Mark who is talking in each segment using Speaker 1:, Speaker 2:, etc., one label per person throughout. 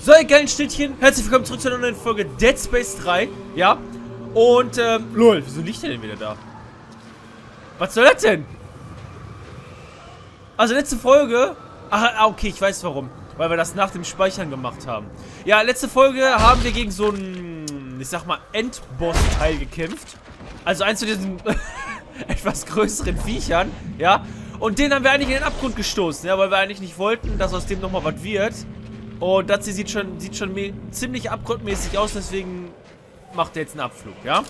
Speaker 1: So, ihr geilen Schnittchen, herzlich willkommen zurück zu einer neuen Folge Dead Space 3, ja? Und, lol, wieso liegt der denn wieder da? Was soll das denn? Also, letzte Folge, okay, ich weiß warum. Weil wir das nach dem Speichern gemacht haben. Ja, letzte Folge haben wir gegen so einen, ich sag mal, Endboss-Teil gekämpft. Also eins zu diesen etwas größeren Viechern, ja? Und den haben wir eigentlich in den Abgrund gestoßen, ja? Weil wir eigentlich nicht wollten, dass aus dem nochmal was wird. Und das hier sieht schon ziemlich abgrundmäßig aus, deswegen macht er jetzt einen Abflug, ja?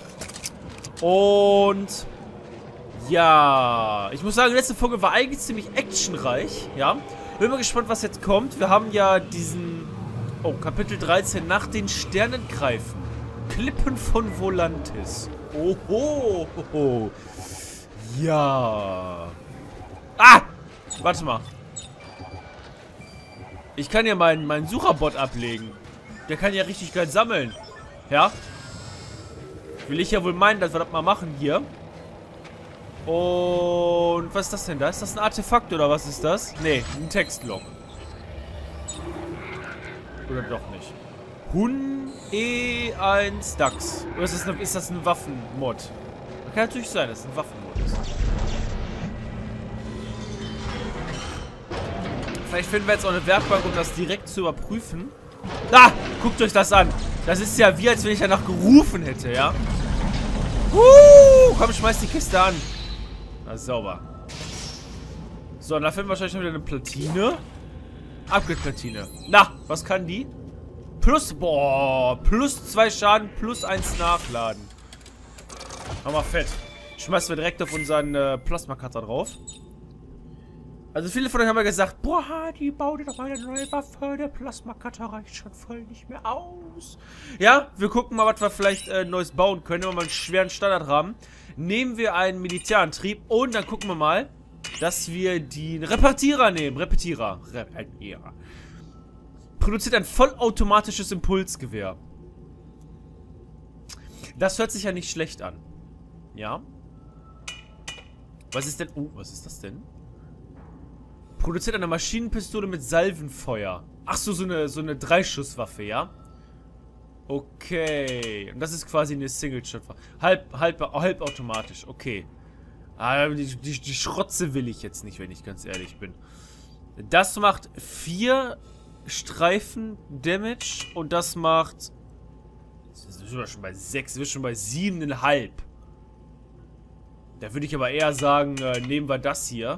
Speaker 1: Und ja, ich muss sagen, die letzte Folge war eigentlich ziemlich actionreich, ja? Bin mal gespannt, was jetzt kommt. Wir haben ja diesen, Kapitel 13, nach den Sternengreifen. Klippen von Volantis. Oho. Ja. Ah! Warte mal. Ich kann ja meinen Sucherbot ablegen. Der kann ja richtig geil sammeln. Ja? Will ich ja wohl meinen, dass wir das mal machen hier. Und was ist das denn da? Ist das ein Artefakt oder was ist das? Nee, ein Textlog. Oder doch nicht. Hun E1 DAX. Oder ist das ein Waffenmod? Kann natürlich sein, dass es ein Waffenmod ist. Vielleicht finden wir jetzt auch eine Werkbank, um das direkt zu überprüfen. Ah! Guckt euch das an. Das ist ja wie, als wenn ich danach gerufen hätte, ja? Komm, schmeiß die Kiste an. Na, sauber. So, und da finden wir wahrscheinlich noch wieder eine Platine. Upgrade-Platine. Na, was kann die? Plus 2 Schaden, plus 1 Nachladen. Hammer fett. Schmeißen wir direkt auf unseren Plasma-Cutter drauf. Also viele von euch haben ja gesagt, boah, die baut doch mal eine neue Waffe, der Plasma-Cutter reicht schon voll nicht mehr aus. Ja, wir gucken mal, was wir vielleicht Neues bauen können, wenn wir mal einen schweren Standardrahmen. Nehmen wir einen Militärantrieb und dann gucken wir mal, dass wir den Repetierer nehmen. Repetierer. Produziert ein vollautomatisches Impulsgewehr. Das hört sich ja nicht schlecht an. Ja. Was ist denn... was ist das denn? Produziert eine Maschinenpistole mit Salvenfeuer. Ach so, so eine 3-Schusswaffe, ja? Okay. Und das ist quasi eine Single-Shot-Waffe. Halbautomatisch, okay. Aber die Schrotze will ich jetzt nicht, wenn ich ganz ehrlich bin. Das macht 4 Streifen Damage und das macht... Das sind wir schon bei 6, wir sind schon bei 7,5. Da würde ich aber eher sagen, nehmen wir das hier.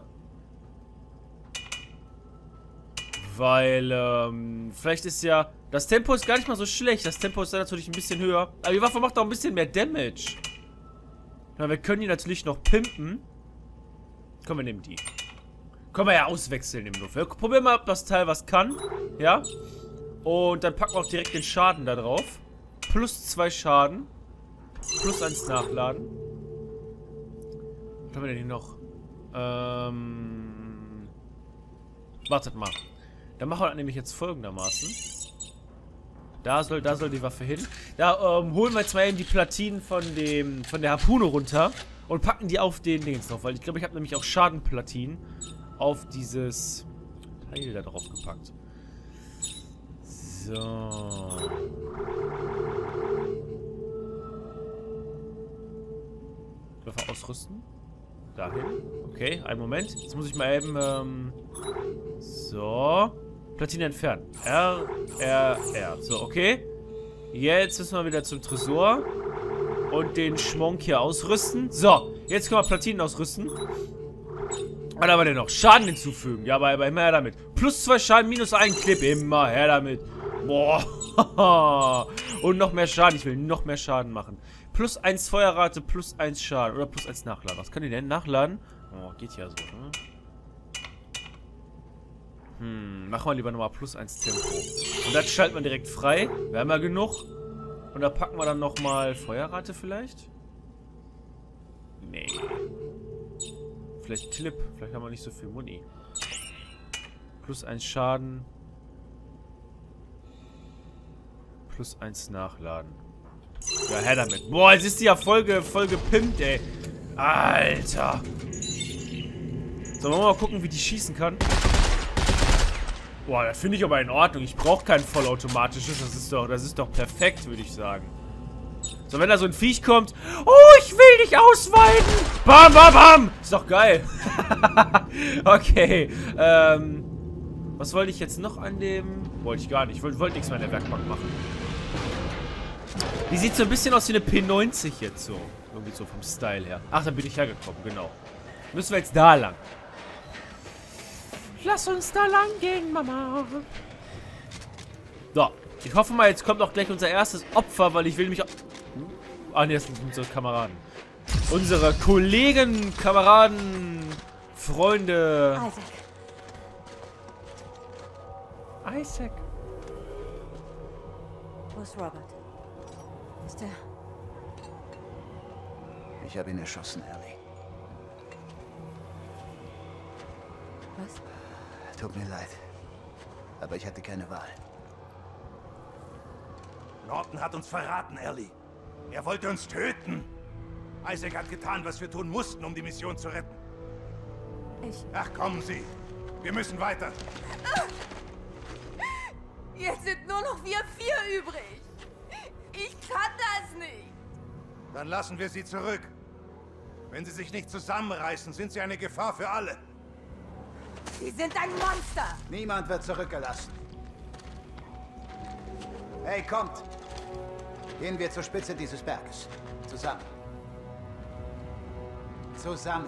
Speaker 1: Weil, vielleicht ist ja... Das Tempo ist gar nicht mal so schlecht. Das Tempo ist dann natürlich ein bisschen höher. Aber die Waffe macht auch ein bisschen mehr Damage. Ja, wir können die natürlich noch pimpen. Komm, wir nehmen die. Können wir ja auswechseln im Luft. Wir probieren mal, ob das Teil was kann. Ja. Und dann packen wir auch direkt den Schaden da drauf. Plus 2 Schaden. Plus 1 Nachladen. Was haben wir denn hier noch? Wartet mal. Dann machen wir das nämlich jetzt folgendermaßen. Da soll die Waffe hin. Da holen wir jetzt mal eben die Platinen von der Harpune runter und packen die auf den Dings drauf. Weil ich glaube, ich habe nämlich auch Schadenplatinen auf dieses Teil da drauf gepackt. So. Waffe ausrüsten. Dahin. Okay, einen Moment. Jetzt muss ich mal eben, so. Platine entfernen. R. So, okay. Jetzt müssen wir wieder zum Tresor. Und den Schmonk hier ausrüsten. So, jetzt können wir Platinen ausrüsten. Was haben wir denn noch? Schaden hinzufügen. Ja, aber immer her damit. Plus 2 Schaden, minus 1 Clip. Immer her damit. Boah. Und noch mehr Schaden. Ich will noch mehr Schaden machen. Plus 1 Feuerrate, plus 1 Schaden. Oder plus 1 Nachladen. Was kann die denn? Nachladen? Oh, geht ja so, ne? Machen wir lieber nochmal plus 1 Tempo. Und das schalten wir direkt frei. Wir haben ja genug. Und da packen wir dann nochmal Feuerrate vielleicht? Nee. Vielleicht Clip. Vielleicht haben wir nicht so viel Muni. Plus 1 Schaden. Plus 1 Nachladen. Ja, her damit. Boah, jetzt ist die ja voll gepimpt, ey. Alter. So, wollen wir mal gucken, wie die schießen kann. Boah, das finde ich aber in Ordnung. Ich brauche kein vollautomatisches. Das ist doch perfekt, würde ich sagen. So, wenn da so ein Viech kommt. Oh, ich will dich ausweiden. Bam, bam, bam. Ist doch geil. Okay. Was wollte ich jetzt noch an dem... Wollte ich gar nicht. Ich wollte nichts mehr in der Werkbank machen. Die sieht so ein bisschen aus wie eine P90 jetzt so. Irgendwie so vom Style her. Ach, da bin ich hergekommen, genau. Müssen wir jetzt da lang. Lass uns da lang gehen, Mama. So. Ich hoffe mal, jetzt kommt auch gleich unser erstes Opfer, weil ich will mich... Ah, ne, das sind unsere Kameraden. Unsere Kollegen, Kameraden, Freunde. Isaac.
Speaker 2: Wo ist Robert? Ist er...
Speaker 3: Ich habe ihn erschossen, Ellie.
Speaker 2: Was?
Speaker 3: Tut mir leid. Aber ich hatte keine Wahl.
Speaker 4: Norton hat uns verraten, Ellie. Er wollte uns töten. Isaac hat getan, was wir tun mussten, um die Mission zu retten. Ach, kommen Sie. Wir müssen weiter.
Speaker 2: Jetzt sind nur noch wir 4 übrig. Ich kann das nicht.
Speaker 4: Dann lassen wir Sie zurück. Wenn Sie sich nicht zusammenreißen, sind Sie eine Gefahr für alle.
Speaker 2: Sie sind ein Monster.
Speaker 3: Niemand wird zurückgelassen. Hey, kommt! Gehen wir zur Spitze dieses Berges. Zusammen. Zusammen.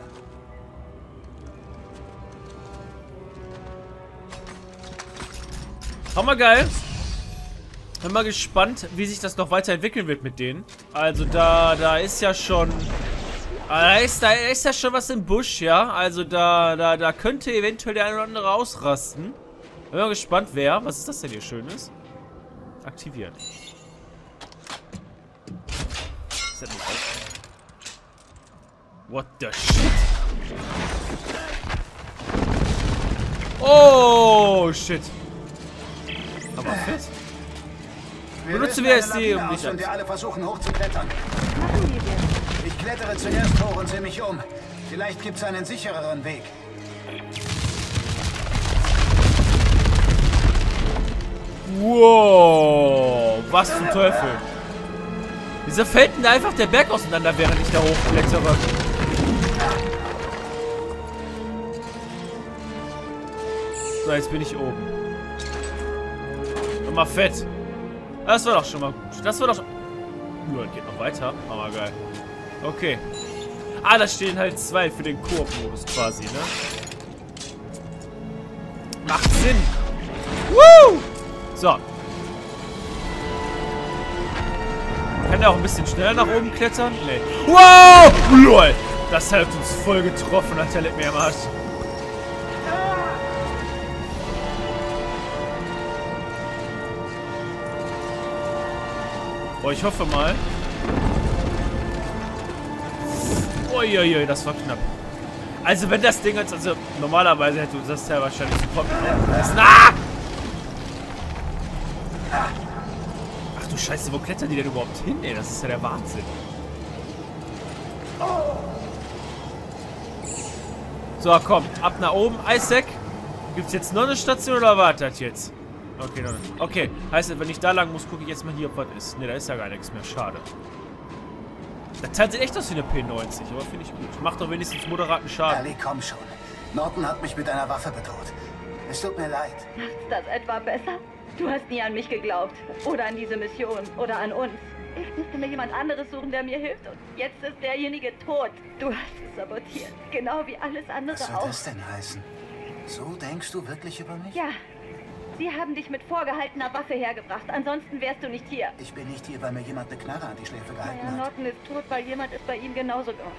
Speaker 1: Hammergeil. Bin mal gespannt, wie sich das noch weiterentwickeln wird mit denen. Also da ist ja schon... Da ist ja schon was im Busch, ja. Also da könnte eventuell der eine oder andere ausrasten. Bin mal gespannt, wer. Was ist das denn hier Schönes? Aktivieren. Ist das nicht auf? What the shit? Oh, shit. Aber fest. Benutze WSD, um dich
Speaker 3: und wir alle versuchen hochzuklettern.
Speaker 2: Machen wir das?
Speaker 3: Ich klettere zuerst hoch und sehe mich um. Vielleicht gibt es einen sichereren Weg.
Speaker 1: Wow, was zum Teufel. Wieso fällt denn da einfach der Berg auseinander, während ich da hochklettere? So, jetzt bin ich oben. Nochmal fett. Das war doch schon mal gut. Das war doch schon... Nur, geht noch weiter. Aber geil. Okay. Ah, da stehen halt 2 für den Koop-Modus quasi, ne? Macht Sinn. Woo! So. Kann der auch ein bisschen schneller nach oben klettern? Nee. Wow! LOL! Das hat uns voll getroffen, Alter. Leck mir am Arsch. Boah, ich hoffe mal. Uiuiui, das war knapp. Also wenn das Ding jetzt, also normalerweise hätte uns das ja wahrscheinlich sofort mitnehmen. Ach du Scheiße, wo klettern die denn überhaupt hin? Ey, das ist ja der Wahnsinn. So, komm, ab nach oben. Isaac, gibt's jetzt noch eine Station oder wartet jetzt? Okay, noch nicht. Okay, heißt, wenn ich da lang muss, gucke ich jetzt mal hier, ob was ist. Ne, da ist ja gar nichts mehr. Schade. Das Teil sieht echt aus wie eine P90, aber finde ich gut. Macht doch wenigstens moderaten Schaden.
Speaker 3: Ali, komm schon. Norton hat mich mit einer Waffe bedroht. Es tut mir leid.
Speaker 5: Macht's das etwa besser? Du hast nie an mich geglaubt. Oder an diese Mission. Oder an uns. Ich musste mir jemand anderes suchen, der mir hilft. Und jetzt ist derjenige tot. Du hast es sabotiert. Genau wie alles andere
Speaker 3: Was soll
Speaker 5: auch.
Speaker 3: das denn heißen? So denkst du wirklich über mich?
Speaker 5: Ja. Sie haben dich mit vorgehaltener Waffe hergebracht. Ansonsten wärst du nicht hier.
Speaker 3: Ich bin nicht hier, weil mir jemand eine Knarre an die Schläfe gehalten
Speaker 5: Naja,
Speaker 3: hat.
Speaker 5: Norton ist tot, weil jemand ist bei ihm genauso gemacht.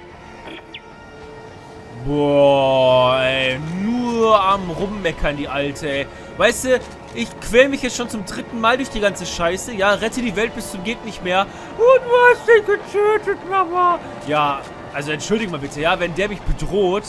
Speaker 1: Boah, ey, nur am Rummeckern, die Alte, ey. Weißt du, ich quäl mich jetzt schon zum 3. Mal durch die ganze Scheiße. Ja, rette die Welt bis zum geht nicht mehr. Und du hast dich getötet, Mama. Ja, also entschuldige mal bitte, ja, wenn der mich bedroht.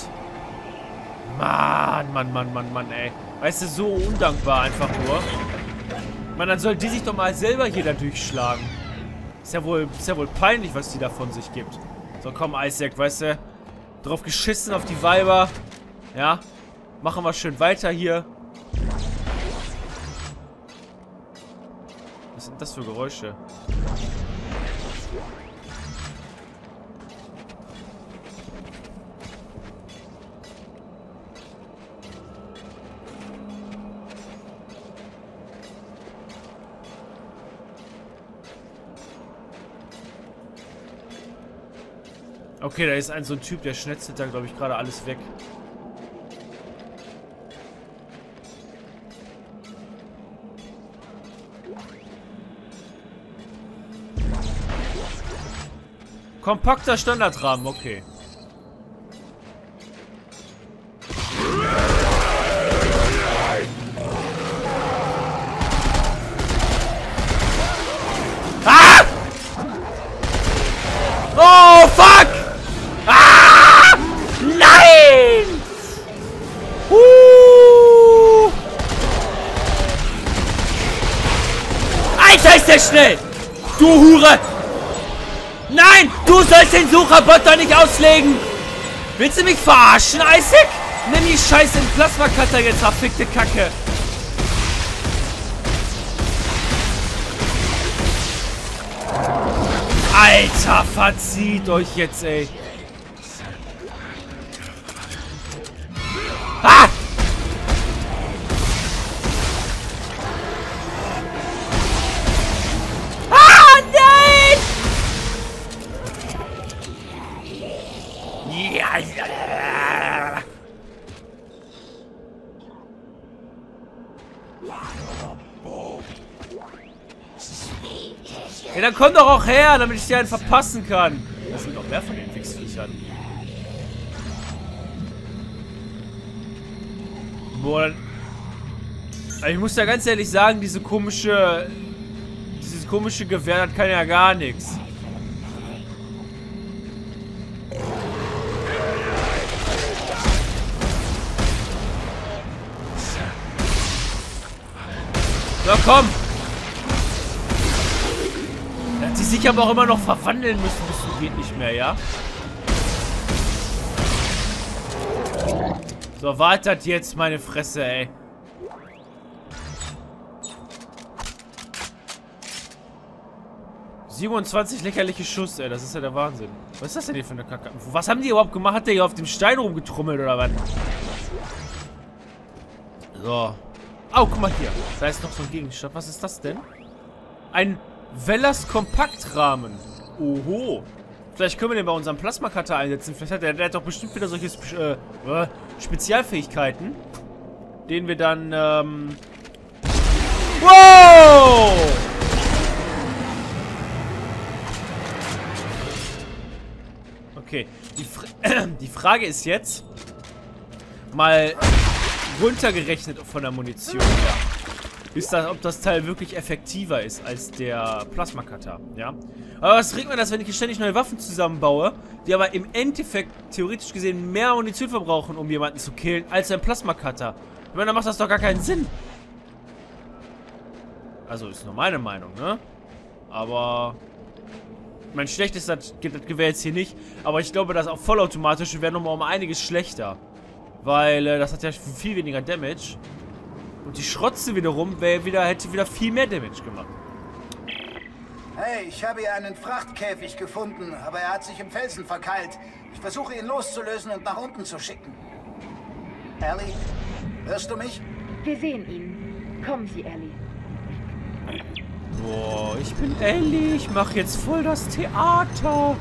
Speaker 1: Mann, ey. Weißt du, so undankbar einfach nur. Mann, dann soll die sich doch mal selber hier da durchschlagen. Ist ja wohl peinlich, was die da von sich gibt. So, komm, Isaac, weißt du, drauf geschissen auf die Weiber. Ja, machen wir schön weiter hier. Was sind das für Geräusche? Okay, da ist so ein Typ, der schnetzelt da, glaube ich, gerade alles weg. Kompakter Standardrahmen, okay. Ah! Oh, fuck! Ah! Nein! Alter, ist der schnell! Du Hure! Nein! Du sollst den Sucherbot doch nicht auslegen! Willst du mich verarschen, Isaac? Nimm die Scheiße in den Plasma-Cutter jetzt, verfickte Kacke! Alter, verzieht euch jetzt, ey! Ah! Ja, dann komm doch auch her, damit ich dir einen verpassen kann. Das sind doch mehr von den Wichsviechern. Boah. Ich muss ja ganz ehrlich sagen, dieses komische Gewehr, das kann ja gar nichts. So, komm! Er hat sich sicher aber auch immer noch verwandeln müssen, bis du geht nicht mehr, ja? So, wartet jetzt meine Fresse, ey. ...27 lächerliche Schuss, ey. Das ist ja der Wahnsinn. Was ist das denn hier für eine Kacke? Was haben die überhaupt gemacht? Hat der hier auf dem Stein rumgetrummelt, oder was? So. Oh, guck mal hier. Da ist noch so ein Gegenstand. Was ist das denn? Ein Velas Kompaktrahmen. Oho. Vielleicht können wir den bei unserem Plasma-Cutter einsetzen. Vielleicht hat der hat doch bestimmt wieder solche Spezialfähigkeiten. Den wir dann, wow! Okay. Die Frage ist jetzt mal runtergerechnet von der Munition her. Ist das, ob das Teil wirklich effektiver ist als der Plasma-Cutter, ja? Aber was bringt mir das, wenn ich ständig neue Waffen zusammenbaue, die aber im Endeffekt theoretisch gesehen mehr Munition verbrauchen, um jemanden zu killen, als ein Plasma-Cutter? Ich meine, dann macht das doch gar keinen Sinn. Also, ist nur meine Meinung, ne? Aber... mein schlecht ist das Gewehr jetzt hier nicht, aber ich glaube, das auch vollautomatische wäre nochmal um einiges schlechter. Weil das hat ja viel weniger Damage. Und die Schrotze wiederum hätte wieder viel mehr Damage gemacht.
Speaker 3: Hey, ich habe hier einen Frachtkäfig gefunden, aber er hat sich im Felsen verkeilt. Ich versuche ihn loszulösen und nach unten zu schicken. Ellie, hörst du mich?
Speaker 5: Wir sehen ihn. Kommen Sie, Ellie.
Speaker 1: Boah, ich bin Ellie. Ich mache jetzt voll das Theater.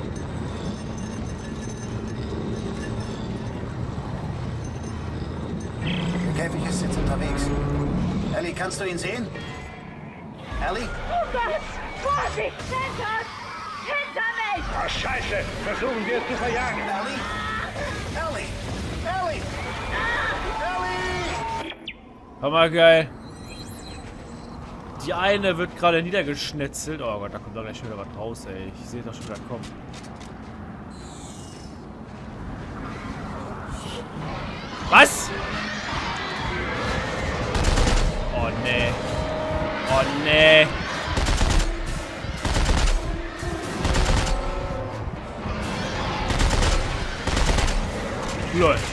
Speaker 3: Der Käfig ist jetzt unterwegs. Ellie, kannst du ihn sehen? Ellie?
Speaker 5: Oh Gott! Vorsicht! Hinter uns! Hinter mich!
Speaker 4: Oh, Scheiße! Versuchen wir es zu verjagen.
Speaker 3: Ellie? Ellie? Ellie? Ellie?
Speaker 1: Hammergeil. Die eine wird gerade niedergeschnetzelt. Oh Gott, da kommt doch gleich schon wieder was raus, ey. Ich sehe doch schon wieder kommen. Was? Oh nee. Oh nee. Lol.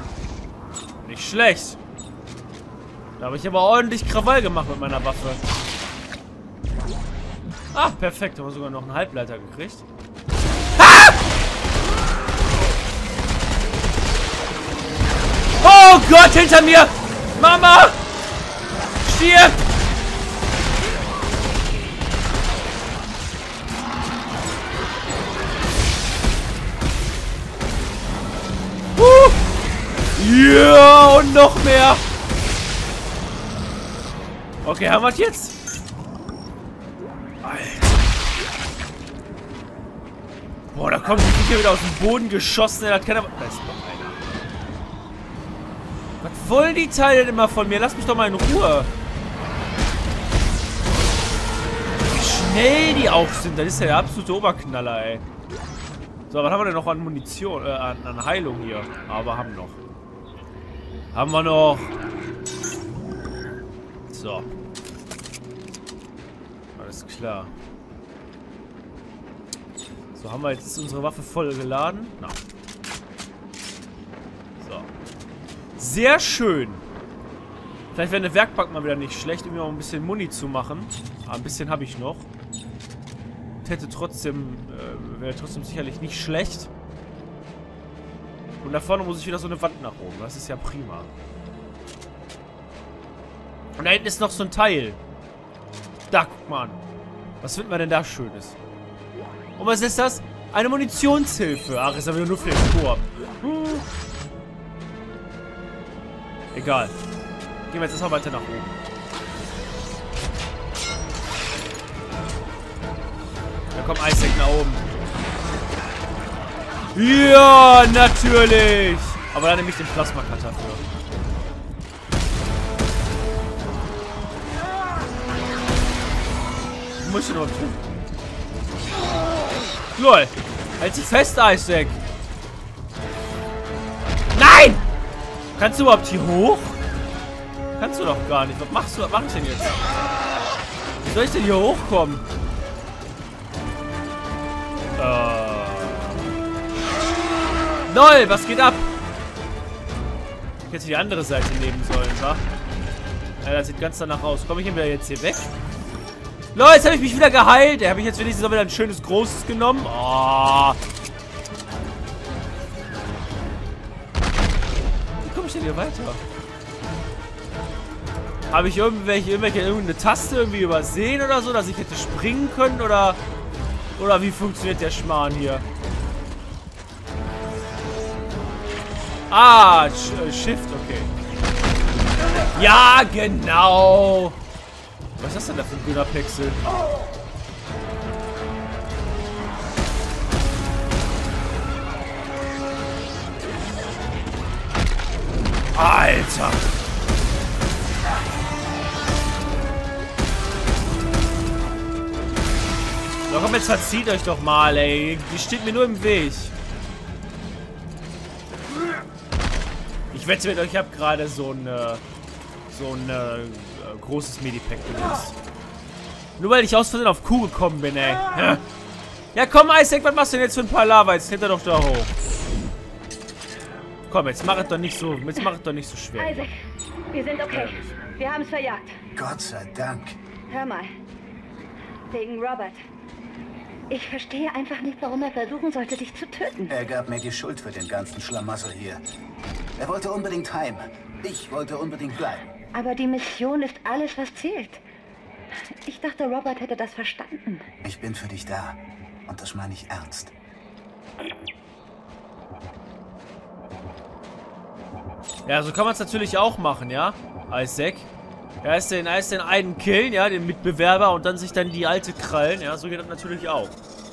Speaker 1: Nicht schlecht. Da habe ich aber ordentlich Krawall gemacht mit meiner Waffe. Ah, perfekt. Haben wir sogar noch einen Halbleiter gekriegt. Ah! Oh Gott, hinter mir! Mama! Stirb! Ja, und noch mehr! Okay, haben wir es jetzt? Alter. Boah, da kommen die Viecher wieder aus dem Boden geschossen. Das kann aber... Da ist noch einer. Was wollen die Teile denn immer von mir? Lass mich doch mal in Ruhe. Wie schnell die auch sind. Das ist ja der absolute Oberknaller, ey. So, was haben wir denn noch an Munition? An Heilung hier? Aber haben noch. Haben wir noch. So. Alles klar. So, haben wir jetzt unsere Waffe voll geladen? Na. So. Sehr schön. Vielleicht wäre eine Werkbank mal wieder nicht schlecht, um mir auch ein bisschen Muni zu machen. Aber ein bisschen habe ich noch. Hätte trotzdem, wäre trotzdem sicherlich nicht schlecht. Und da vorne muss ich wieder so eine Wand nach oben. Das ist ja prima. Und da hinten ist noch so ein Teil. Da, guck mal an. Was finden wir denn da Schönes? Und was ist das? Eine Munitionshilfe. Ach, ist ja wieder nur für den Koop. Egal. Gehen wir jetzt erstmal weiter nach oben. Da kommt Isaac nach oben. Ja, natürlich. Aber dann nehme ich den Plasma-Cutter für. Muss ich noch tun. Lol. Halt dich fest, Isaac. Nein! Kannst du überhaupt hier hoch? Kannst du doch gar nicht. Was machst du? Was mach ich denn jetzt? Wie soll ich denn hier hochkommen? Lol, was geht ab? Ich hätte die andere Seite nehmen sollen, wa? Ja, das sieht ganz danach aus. Komme ich denn wieder jetzt hier weg? Lol, jetzt habe ich mich wieder geheilt. Habe ich jetzt wenigstens auch wieder ein schönes Großes genommen. Oh. Wie komme ich denn hier weiter? Habe ich irgendeine Taste irgendwie übersehen oder so, dass ich hätte springen können? Oder wie funktioniert der Schmarrn hier? Ah, Shift, okay. Ja, genau. Was ist das denn da für ein grüner Pixel? Alter. So, komm, jetzt verzieht euch doch mal, ey. Die steht mir nur im Weg. Ich wette mit euch, ich habe gerade so ein großes Medipack benutzt. Nur weil ich aus Versehen auf Q gekommen bin, ey. Ja, komm, Isaac, was machst du denn jetzt für ein paar Lava? Jetzt hinter doch da hoch. Komm, jetzt mach es doch nicht so, schwer.
Speaker 5: Isaac, wir sind okay. Wir haben es verjagt.
Speaker 3: Gott sei Dank.
Speaker 5: Hör mal. Wegen Robert. Ich verstehe einfach nicht, warum er versuchen sollte, dich zu töten.
Speaker 3: Er gab mir die Schuld für den ganzen Schlamassel hier. Er wollte unbedingt heim. Ich wollte unbedingt bleiben.
Speaker 5: Aber die Mission ist alles, was zählt. Ich dachte, Robert hätte das verstanden.
Speaker 3: Ich bin für dich da. Und das meine ich ernst.
Speaker 1: Ja, so kann man es natürlich auch machen, ja? Isaac. Ja, erst den einen killen, ja, den Mitbewerber und dann sich dann die alte krallen. Ja, so geht das natürlich auch.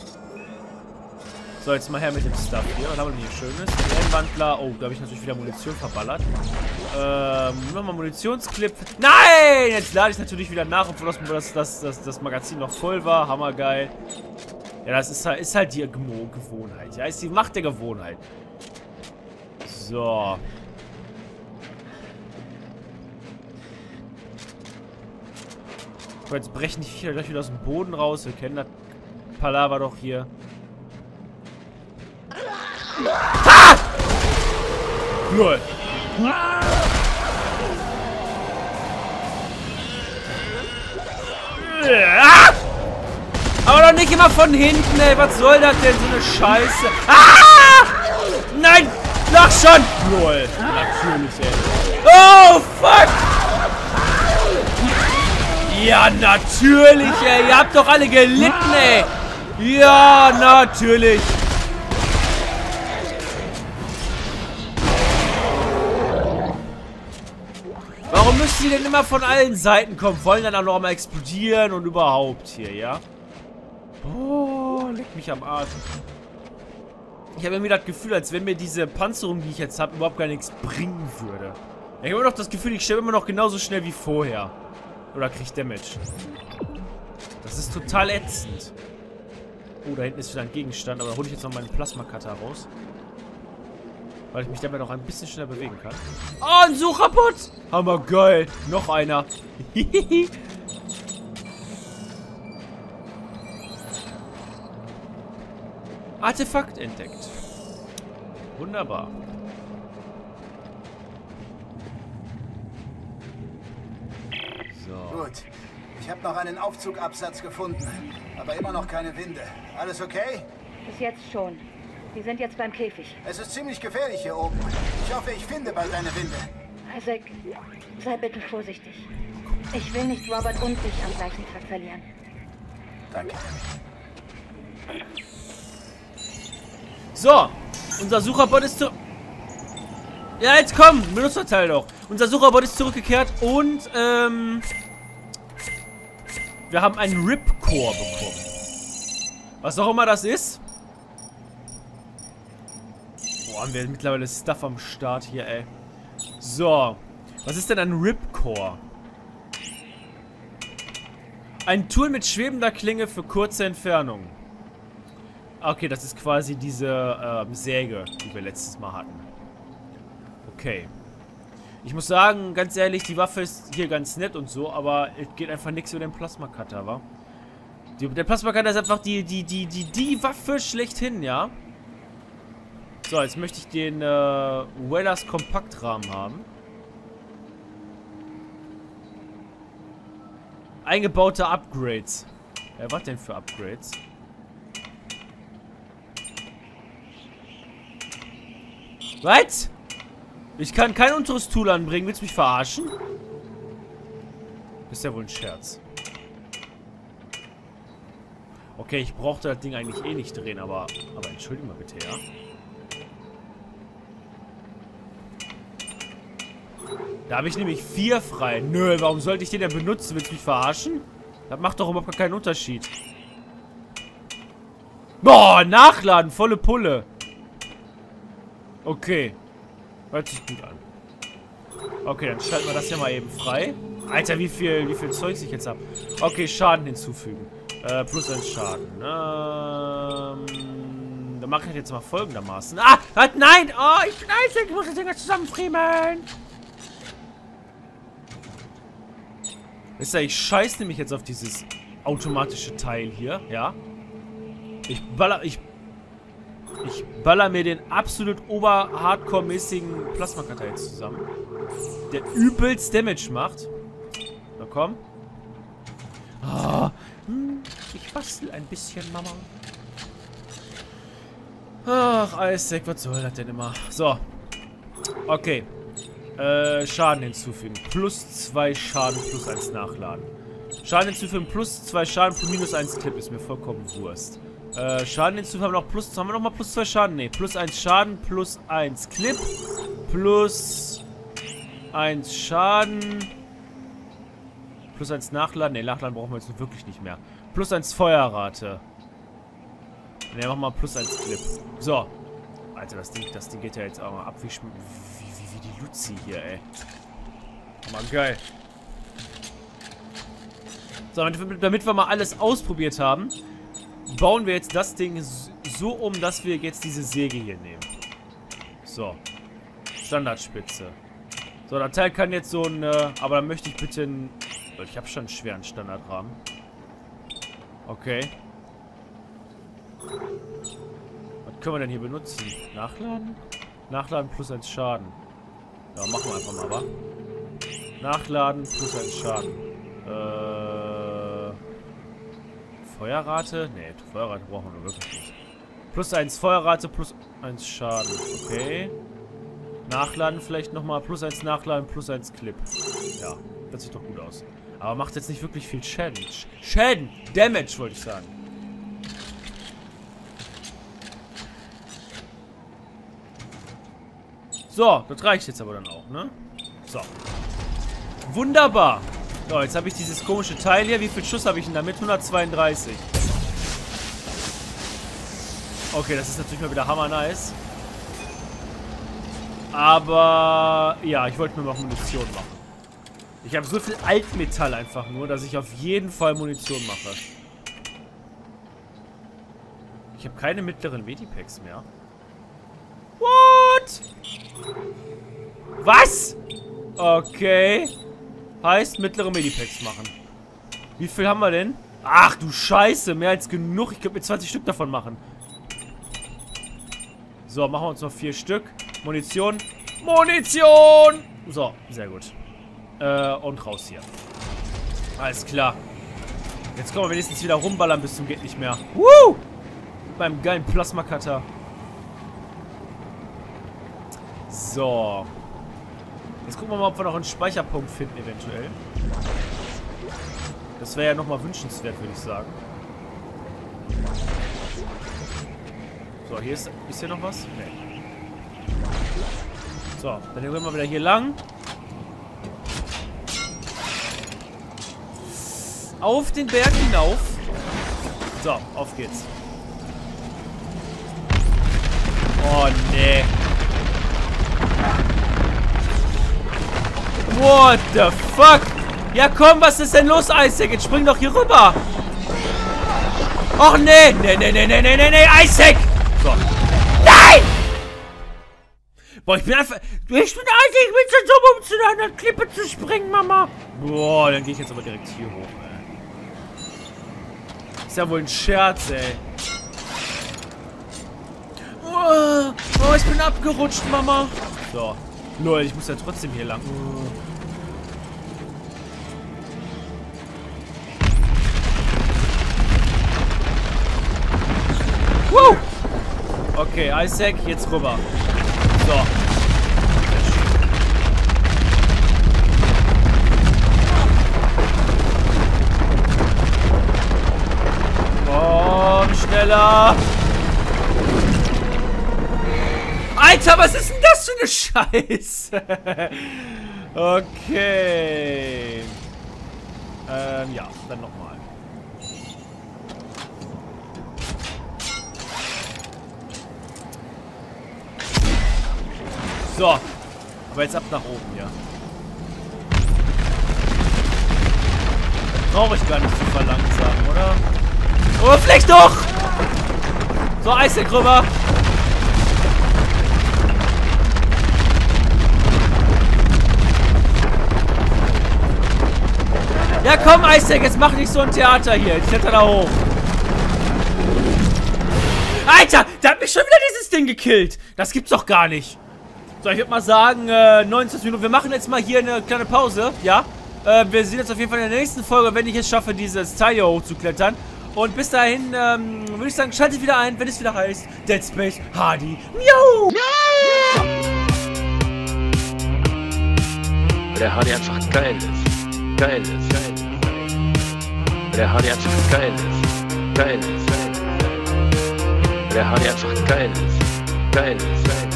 Speaker 1: So, jetzt mal her mit dem Stuff hier. Was haben wir denn hier Schönes? Brennwandler. Oh, da habe ich natürlich wieder Munition verballert. Nochmal Munitionsclip. Nein! Jetzt lade ich natürlich wieder nach, obwohl das Magazin noch voll war. Hammergeil. Ja, das ist halt die Gewohnheit. Ja, ist die Macht der Gewohnheit. So. So, jetzt brechen die Viecher gleich wieder aus dem Boden raus. Wir kennen das Palaver doch hier. Ah! Lol. Ah! ich immer von hinten, ey. Was soll das denn? So eine Scheiße. Ah! Nein! Lach schon! Lol. Natürlich, ey. Oh, fuck! Ja, natürlich, ey. Ihr habt doch alle gelitten, ey. Ja, natürlich. Warum müssen die denn immer von allen Seiten kommen? Wollen dann auch noch mal explodieren und überhaupt hier, ja? Oh, leck mich am Arsch. Ich habe irgendwie das Gefühl, als wenn mir diese Panzerung, die ich jetzt habe, überhaupt gar nichts bringen würde. Ich habe immer noch das Gefühl, ich sterbe immer noch genauso schnell wie vorher. Oder kriege Damage. Das ist total ätzend. Oh, da hinten ist wieder ein Gegenstand, aber da hole ich jetzt noch meinen Plasma-Cutter raus. Weil ich mich damit auch ein bisschen schneller bewegen kann. Oh, ein Sucherbot! Hammer geil. Noch einer. Artefakt entdeckt. Wunderbar. So.
Speaker 3: Gut. Ich habe noch einen Aufzugabsatz gefunden, aber immer noch keine Winde. Alles okay?
Speaker 5: Bis jetzt schon. Wir sind jetzt beim Käfig.
Speaker 3: Es ist ziemlich gefährlich hier oben. Ich hoffe, ich finde bald eine Winde.
Speaker 5: Isaac, sei bitte vorsichtig. Ich will nicht Robert und dich am gleichen Tag verlieren.
Speaker 3: Danke.
Speaker 1: So. Unser Sucherbot ist zu... Ja, jetzt komm. Benutzerteil doch. Unser Sucherbot ist zurückgekehrt und, wir haben einen Ripcore bekommen. Was auch immer das ist. Boah, haben wir mittlerweile Stuff am Start hier, ey. So. Was ist denn ein Ripcore? Ein Tool mit schwebender Klinge für kurze Entfernungen. Okay, das ist quasi diese Säge, die wir letztes Mal hatten. Okay. Ich muss sagen, ganz ehrlich, die Waffe ist hier ganz nett und so, aber es geht einfach nichts über den Plasma-Cutter, wa? Der Plasma-Cutter ist einfach die Waffe schlechthin, ja? So, jetzt möchte ich den Wellers Kompaktrahmen haben. Eingebaute Upgrades. Was denn für Upgrades? Was? Ich kann kein unteres Tool anbringen. Willst du mich verarschen? Ist ja wohl ein Scherz. Okay, ich brauchte das Ding eigentlich eh nicht drehen, aber entschuldige mal bitte, ja? Da habe ich nämlich 4 frei. Nö, warum sollte ich den denn benutzen? Willst du mich verarschen? Das macht doch überhaupt keinen Unterschied. Boah, nachladen, volle Pulle. Okay. Hört sich gut an. Okay, dann schalten wir das hier mal eben frei. Alter, wie viel Zeugs ich jetzt habe. Okay, Schaden hinzufügen. Plus 1 Schaden. Dann mache ich jetzt mal folgendermaßen. Ah, nein! Oh, ich bin Isaac, ich muss das Ding zusammenfriemeln. Wisst ihr, ich scheiß nämlich jetzt auf dieses automatische Teil hier, ja? Ich baller mir den absolut ober-hardcore-mäßigen Plasma-Cutter jetzt zusammen. Der übelst Damage macht. Na komm. Oh, ich bastel ein bisschen, Mama. Ach, Isaac, was soll das denn immer? So. Okay. Schaden hinzufügen. Plus 2 Schaden, plus 1 nachladen. Schaden hinzufügen, plus 2 Schaden, plus minus 1 Clip. Ist mir vollkommen Wurst. Schaden hinzufügen, haben wir noch mal plus 2 Schaden? Ne, plus 1 Schaden, plus 1 Clip. Plus 1 Schaden. Plus 1 Nachladen. Ne, Nachladen brauchen wir jetzt wirklich nicht mehr. Plus 1 Feuerrate. Ne, machen wir plus 1 Clip. So. Alter, das Ding geht ja jetzt auch mal ab wie die Luzi hier, ey. Mal geil. So, damit wir mal alles ausprobiert haben, bauen wir jetzt das Ding so um, dass wir jetzt diese Säge hier nehmen. So. Standardspitze. So, der Teil kann jetzt so ein, aber dann möchte ich bitte einen, ich habe schon einen schweren Standardrahmen. Okay. Was können wir denn hier benutzen? Nachladen? Nachladen plus 1 Schaden. Ja, machen wir einfach mal, wa? Nachladen plus 1 Schaden. Feuerrate? Ne, Feuerrate brauchen wir wirklich nicht. Plus 1 Feuerrate, plus 1 Schaden. Okay. Nachladen vielleicht nochmal. Plus 1 Nachladen, plus 1 Clip. Ja, das sieht doch gut aus. Aber macht jetzt nicht wirklich viel Schaden. Schaden! Damage, wollte ich sagen. So, das reicht jetzt aber dann auch, ne? So. Wunderbar. So, jetzt habe ich dieses komische Teil hier. Wie viel Schuss habe ich denn damit? 132. Okay, das ist natürlich mal wieder hammer nice. Aber, ja, ich wollte nur noch Munition machen. Ich habe so viel Altmetall einfach nur, dass ich auf jeden Fall Munition mache. Ich habe keine mittleren Medipacks mehr. What? Was? Okay. Heißt, mittlere Medipacks machen. Wie viel haben wir denn? Ach du Scheiße, mehr als genug. Ich könnte mir 20 Stück davon machen. So, machen wir uns noch 4 Stück. Munition. Munition! So, sehr gut. Und raus hier. Alles klar. Jetzt können wir wenigstens wieder rumballern bis zum geht nicht mehr. Woo! Mit meinem geilen Plasma-Cutter. So. Jetzt gucken wir mal, ob wir noch einen Speicherpunkt finden, eventuell. Das wäre ja nochmal wünschenswert, würde ich sagen. So, hier ist hier noch was? Nee. So, dann gehen wir wieder hier lang. Auf den Berg hinauf. So, auf geht's. Oh, nee. What the fuck? Ja, komm, was ist denn los, Isaac? Jetzt spring doch hier rüber. Och, nee. Nee, Isaac! So. Nein! Boah, ich bin einfach... Ich bin Isaac, ich bin schon dumm, um zu einer Klippe zu springen, Mama. Boah, dann gehe ich jetzt aber direkt hier hoch, ey. Ist ja wohl ein Scherz, ey. Oh, ich bin abgerutscht, Mama. So. Lol, ich muss ja trotzdem hier lang. Woo! Okay, Isaac, jetzt rüber. So. Komm, schneller. Alter, was ist denn das für eine Scheiße? Okay. Ja, dann nochmal. So. Aber jetzt ab nach oben, ja. Brauche ich gar nicht zu verlangsamen, oder? Oh, vielleicht doch! So, Isaac rüber. Ja, komm, Isaac, jetzt mach nicht so ein Theater hier. Ich kletter da hoch. Alter, da hat mich schon wieder dieses Ding gekillt. Das gibt's doch gar nicht. So, ich würde mal sagen, 19 Minuten. Wir machen jetzt mal hier eine kleine Pause, ja? Wir sehen uns auf jeden Fall in der nächsten Folge, wenn ich es schaffe, dieses Teil hier hochzuklettern. Und bis dahin, würde ich sagen, schaltet wieder ein, wenn es wieder heißt Dead Space Hardy. Miau!
Speaker 6: Der Hardy einfach geil ist. Geil ist. Der Hardy einfach geil ist. Geil ist. Der Hardy einfach geil ist. Geil ist.